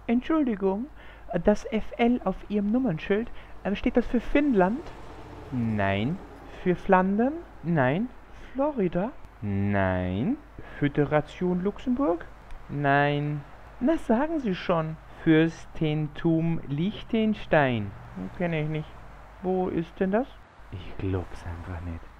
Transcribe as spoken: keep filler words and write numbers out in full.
Entschuldigung, das F L auf Ihrem Nummernschild, äh, steht das für Finnland? Nein. Für Flandern? Nein. Florida? Nein. Föderation Luxemburg? Nein. Na, sagen Sie schon. Fürstentum Liechtenstein. Kenne ich nicht. Wo ist denn das? Ich glaub's einfach nicht.